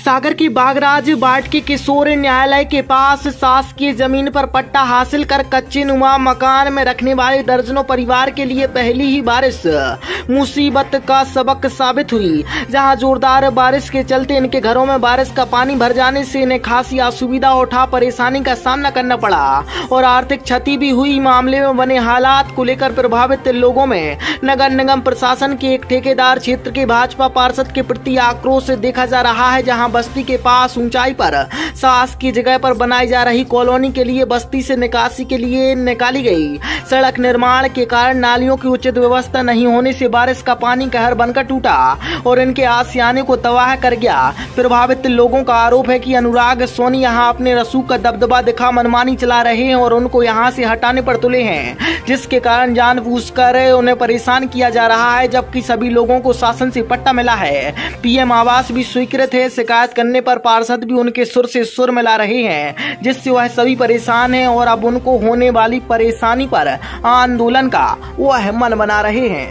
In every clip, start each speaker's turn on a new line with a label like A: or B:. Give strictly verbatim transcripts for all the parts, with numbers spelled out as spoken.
A: सागर की बागराज बाट के किशोर न्यायालय के पास शासकीय जमीन पर पट्टा हासिल कर कच्चे नुमा मकान में रखने वाले दर्जनों परिवार के लिए पहली ही बारिश मुसीबत का सबक साबित हुई। जहां जोरदार बारिश के चलते इनके घरों में बारिश का पानी भर जाने से इन्हें खासी असुविधा उठा परेशानी का सामना करना पड़ा और आर्थिक क्षति भी हुई। मामले में बने हालात को लेकर प्रभावित लोगों में नगर निगम प्रशासन के एक ठेकेदार क्षेत्र के भाजपा पार्षद के प्रति आक्रोश देखा जा रहा है। जहां बस्ती के पास ऊंचाई पर सास की जगह पर बनाई जा रही कॉलोनी के लिए बस्ती से निकासी के लिए निकाली गई सड़क निर्माण के कारण नालियों की उचित व्यवस्था नहीं होने से बारिश का पानी कहर बनकर टूटा और इनके आशियाने को तबाह कर गया। प्रभावित लोगों का आरोप है कि अनुराग सोनी यहां अपने रसूख का दबदबा दिखा मनमानी चला रहे हैं और उनको यहां से हटाने पर तुले हैं, जिसके कारण जानबूझकर उन्हें परेशान किया जा रहा है। जबकि सभी लोगों को शासन से पट्टा मिला है, पीएम आवास भी स्वीकृत है। शिकायत करने पर पार्षद भी उनके सुर से सुर मिला रहे हैं, जिससे वह सभी परेशान हैं और अब उनको होने वाली परेशानी पर आंदोलन का वह मन बना रहे हैं।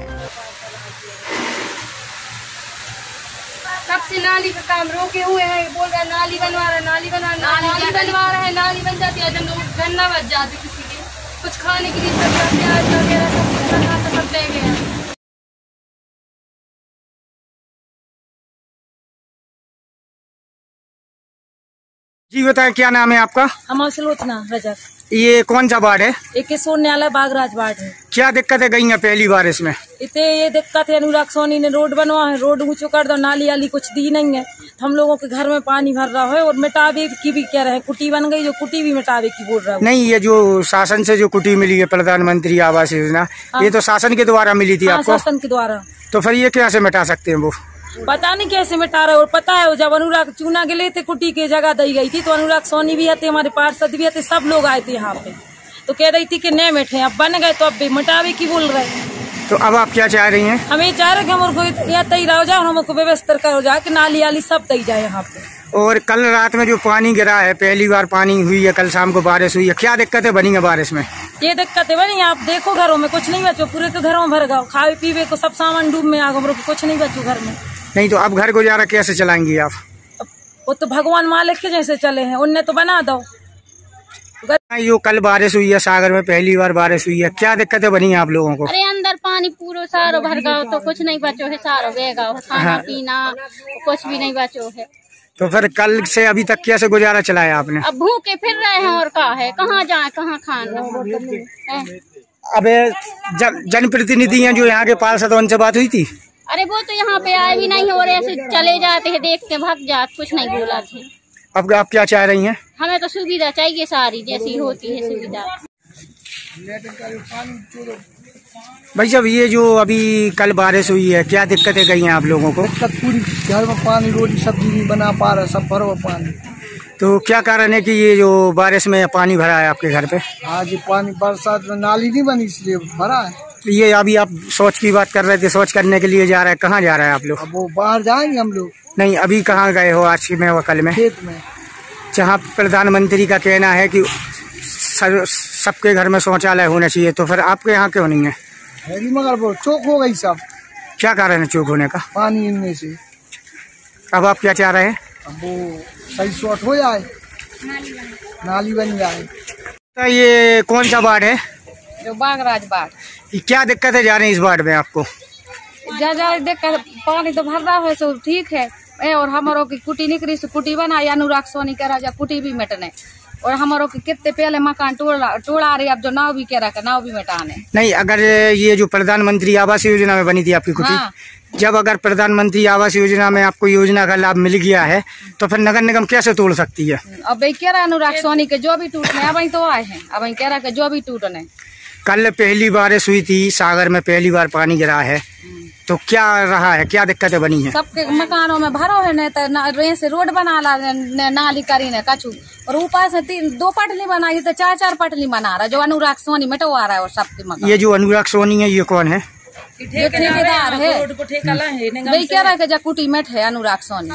B: कब से नाली का काम रोके हुए हैं, बोल रहे नाली बनवा रहे नाली बनवा नाली, नाली बनवा रहे हैं, नाली बन जाती है, गन्ना बच जाती किसी के कुछ खाने के लिए सब प्याज वगैरह सब सब ले गए।
C: जी बताएं, क्या नाम है आपका?
D: हमारा सलोचना रजक।
C: ये कौन सा वार्ड है?
D: एक किशोर न्यायालय बागराज वार्ड है।
C: क्या दिक्कतें गई हैं पहली बार इसमें?
D: इतने ये दिक्कत है, अनुराग सोनी ने रोड बनवा है, रोड ऊंचो कर दो, नाली वाली कुछ दी नहीं है। हम लोगों के घर में पानी भर रहा है और मिटावे की भी कह रहे हैं, कुटी बन गई, जो कुटी भी मिटावे की बोल रहा है।
C: नहीं, ये जो शासन से जो कुटी मिली है प्रधानमंत्री आवास योजना, ये तो शासन के द्वारा मिली थी आपको?
D: शासन के द्वारा।
C: तो फिर ये कैसे मिटा सकते हैं वो?
D: पता नहीं कैसे मिटा रहे। और पता है जब अनुराग चूना के लिए थे कुटी की जगह दी गई थी तो अनुराग सोनी भी आते, हमारे पार्षद भी आते, सब लोग आए थे यहाँ पे, तो कह रही थी कि नहीं बैठे, अब बन गए तो अब भी मिटावे की बोल रहे।
C: तो अब आप क्या चाह रही हैं?
D: हम ये चाह रहे कि हमको यहाँ तय रहो जाए और हमको व्यवस्था करो जाए कि नाली वाली सब तय जाए यहाँ पे।
C: और कल रात में जो पानी गिरा है, पहली बार पानी हुई है, कल शाम को बारिश हुई है, क्या दिक्कतें बनी है बारिश में?
D: ये दिक्कतें बनी, आप देखो घरों में कुछ नहीं बचो, पूरे तो घरों में भर गए, खावे पीवे को सब सामान डूब में आ गए, कुछ नहीं बचो घर में।
C: नहीं तो अब घर गुजारा कैसे चलाएंगी आप?
D: वो तो भगवान मालिक के जैसे चले हैं, उनने तो बना दो।
C: यो कल बारिश हुई है, सागर में पहली बार बारिश हुई है, क्या दिक्कतें बनी है आप लोगों को?
B: अरे अंदर पानी पूरा सारो भर गया तो कुछ नहीं बचो है, सारो बह गया, खाना हाँ। पीना कुछ भी नहीं बचो है। तो
C: फिर कल से अभी तक कैसे गुजारा चलाया आपने?
B: अब भूखे फिर रहे हैं और क्या है, कहाँ जाए कहाँ खाना।
C: अब जनप्रतिनिधि हैं जो यहाँ के पार्षद, उनसे बात हुई थी?
B: अरे वो तो यहाँ पे आए भी नहीं और ऐसे चले जाते हैं, देख के भाग जाते, कुछ नहीं बोला थे।
C: अब आप क्या चाह रही हैं?
B: हमें तो सुविधा चाहिए सारी जैसी होती है सुविधा।
C: भाई साहब, ये जो अभी कल बारिश हुई है, क्या दिक्कतें गई हैं आप लोगों को?
E: दिक्कत पूरी, घर में पानी, रोटी सब्जी नहीं बना पा रहा, सब भरा हुआ पानी।
C: तो क्या कारण है कि ये जो बारिश में पानी भरा है आपके घर पे?
E: आज पानी बरसात में नाली नहीं बनी इसलिए भरा है।
C: तो ये अभी आप शौच की बात कर रहे थे, शौच करने के लिए जा रहे हैं, कहाँ जा रहे हैं आप लोग?
E: अब वो बाहर जाएंगे हम लोग।
C: नहीं, अभी कहाँ गए हो आज में व कल में?
E: खेत में।
C: जहाँ प्रधानमंत्री का कहना है कि सबके घर में शौचालय होना चाहिए, तो फिर आपके यहाँ क्यों नहीं है?
E: हैरी मगर वो चौक हो गई सब। क्या
C: कारण है चौक होने का?
E: पानी इनमें से।
C: अब आप क्या चाह रहे हैं?
E: अब वो सही शॉर्ट हो जाए, नाली बन जाए।
C: तो ये कौन सा वार्ड है?
D: जो बागराज वार्ड।
C: क्या दिक्कत है जा रही है इस वार्ड में आपको?
D: ज्यादा दिक्कत, पानी तो भर रहा है सो ठीक है, और हमारों की कुटी निकली से कुटी बनाई, अनुराग सोनी कह रहा कुटी भी मिटने, और हमारों के कितने पहले मकान टोड़ा टोड़ा रहे, अब जो नाव भी कह रहा नाव भी मिटाने।
C: नहीं, अगर ये जो प्रधानमंत्री आवास योजना में बनी थी आपकी कुटी, हाँ। जब अगर प्रधानमंत्री आवास योजना में आपको योजना का लाभ मिल गया है तो फिर नगर निगम कैसे तोड़ सकती है?
D: अब भाई कह रहा अनुराग सोनी के जो भी टूटने, अब तो आए हैं, अब कह रहा जो भी टूटने।
C: कल पहली बारिश हुई थी, सागर में पहली बार पानी गिरा है, तो क्या रहा है, क्या दिक्कतें बनी है?
D: सबके मकानों में भरो है, नहीं तो से रोड बना ला, नाली करी ने कछु, और ऊपर से तीन दो पटली बनाई तो चार चार पटली बना रहा, जो अनुराग सोनी मिटवा रहा है। और सबके मकान, ये
C: जो अनुराग सोनी है, ये कौन है?
D: ठेकेदार है, वही कह रहा है कि कुटी मिट है अनुराग सोनी।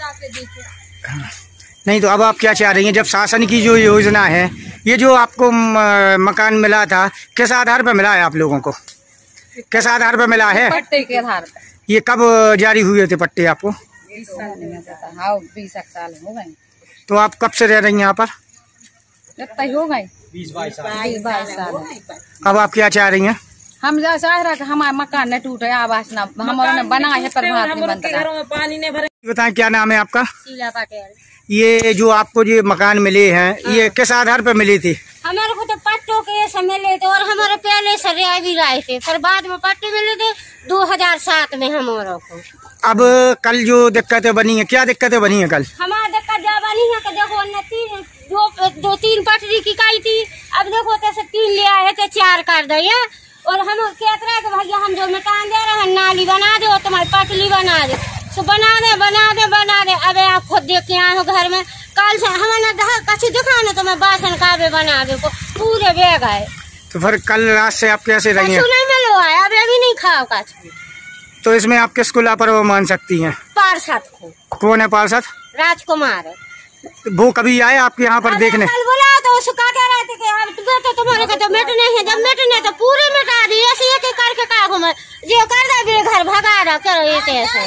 C: नहीं तो अब आप क्या चाह रही हैं? जब शासन की जो योजना है, ये जो आपको मकान मिला था, किस आधार पर मिला है आप लोगों को? किस आधार पर मिला है?
D: पट्टे के आधार पर।
C: ये कब जारी हुए थे पट्टे आपको?
D: बीस साल में जाता हाँ बीस साल हो गए।
C: तो आप कब से रह रही हैं यहाँ पर?
D: इतना हो गए
E: बीस बाईस साल
D: बीस बाईस साल।
C: अब आप क्या चाह रही हैं?
D: हम जा चाह रहा कि हमारा मकान न टूटे, आवास न हमारे बना है प्रधानमंत्री
B: पानी ने भरे।
C: बताएं क्या नाम है आपका?
B: शीला पटेल।
C: ये जो आपको ये मकान मिले हैं ये किस आधार पर मिली थी?
B: हमारे को तो पट्टों के ऐसे मिले थे और हमारे पहले से रह भी रहे थे, फिर बाद में पट्टे मिले थे दो हजार सात में हमारे को।
C: अब कल जो दिक्कतें बनी है, क्या दिक्कतें बनी है कल?
B: हमारी दिक्कत क्या बनी है कि देखो न तीन दो दो तीन पटरी की काई थी, अब देखो तैसे तीन ले आए थे चार कर दिए और हम कहते रहे कि भैया हम जो मकान दे रहे हैं नाली बना दे और तुम्हारी पटरी बना दे, तो बना दे बना दे बना दे। अब आप खुद देख के आए हो घर में, कल से हमारे कच्ची दिखाने तो मैं बासन काबे बना दे को पूरे बेग आए।
C: तो फिर कल रात से आप कैसे रही हैं?
B: नहीं मिलो आए, अब अभी नहीं खाओ कच।
C: तो इसमें आप किसको लापरवाह मान सकती हैं?
B: पार्षद को।
C: कौन है पार्षद?
B: राजकुमार।
C: वो कभी आए आपके यहाँ पर देखने?
B: कल बोला तो उसको कह रहे थे कि अब तुम्हें तो तुम्हारे का तो मिटने है, जब मिटने तो पूरे मिटा दी, ऐसे एक एक करके का घूमे जो कर दे घर भगा रहा करो ऐसे ऐसे।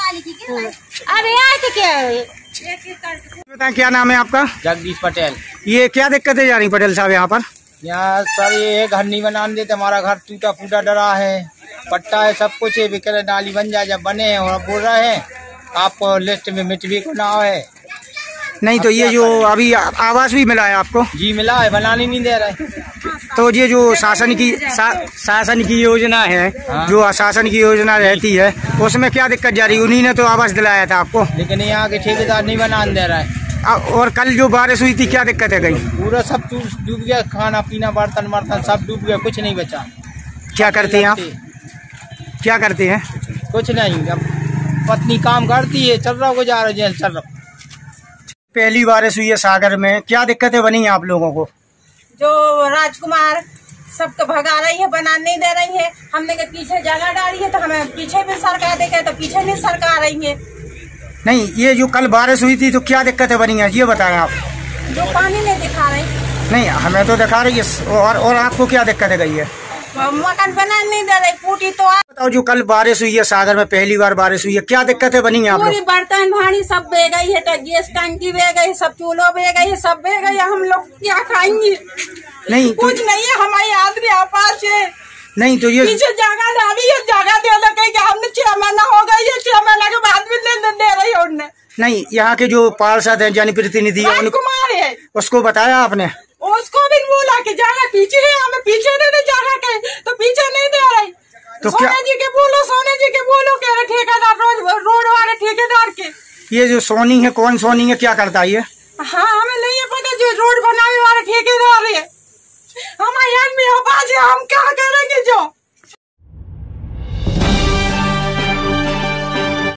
B: अब आए थे क्या?
C: बताएं क्या नाम है आपका?
E: जगदीश पटेल।
C: ये क्या दिक्कतें जा रही पटेल साहब यहाँ पर?
E: यहाँ सर ये घर नहीं बनाने देते, हमारा घर टूटा फूटा डरा है, पट्टा है, सब कुछ है, बिकरे नाली बन जाए जब बने हैं और बोल रहे हैं आपको लिस्ट में मिट भी को ना है।
C: नहीं तो ये जो अभी आवास भी मिला है आपको?
E: जी मिला है, बनाने नहीं दे रहे।
C: तो ये जो शासन की सा, शासन की योजना है, हाँ। जो शासन की योजना रहती है उसमें क्या दिक्कत जा रही? उन्हीं ने तो आवास दिलाया था आपको,
E: लेकिन यहाँ के ठेकेदार नहीं बनाने दे रहा है।
C: और कल जो बारिश हुई थी क्या दिक्कत है गई?
E: पूरा सब डूब गया, खाना पीना बर्तन बर्तन सब डूब गया, कुछ नहीं बचा।
C: क्या करते हैं आप? क्या करते हैं?
E: कुछ नहीं, अब पत्नी काम करती है, चल रहा गुजारा जेल चल रहा।
C: पहली बारिश हुई है सागर में, क्या दिक्कतें बनी है आप लोगों को?
F: जो राजकुमार सबको भगा रही है, बनाने नहीं दे रही है। हमने के पीछे जगह डाली है तो हमें पीछे भी सरकार देखे तो पीछे नहीं सरकार रही है।
C: नहीं, ये जो कल बारिश हुई थी तो क्या दिक्कतें बनी है ये बताएं आप।
F: जो पानी नहीं दिखा रही।
C: नहीं, हमें तो दिखा रही है। और और आपको क्या दिक्कतें गई है?
F: मकान बनाने नहीं दे रही, फूटी तो
C: बताओ। जो कल बारिश हुई है सागर में, पहली बार बारिश हुई है, क्या दिक्कतें बनी है आप लोग?
F: पूरी बर्तन भाड़ी सब बह गई है, तो गैस टंकी बह गई, सब चूल्हो बह गई है, सब बह गई है। हम लोग क्या खाएंगे?
C: नहीं तो,
F: कुछ नहीं है हमारी आदमी आपास है।
C: नहीं तो ये
F: पीछे जगह डाली है, जगह दे लगे हमने छह महीना हो गई है, छह महीना के बाद भी लेन देन दे रही है उनने।
C: नहीं, यहाँ के जो पार्षद है यानी प्रतिनिधि
F: राजकुमार है,
C: उसको बताया आपने?
F: उसको भी बोला कि जगह पीछे है, हमें पीछे दे दे जगह के, तो पीछे नहीं दे रही।
C: तो
F: सोने
C: क्या?
F: जी के बोलो, सोने जी के बोलो के ठेकेदार रोड रोड वाले ठेकेदार के।
C: ये जो सोनी है, कौन सोनी है, क्या करता है ये?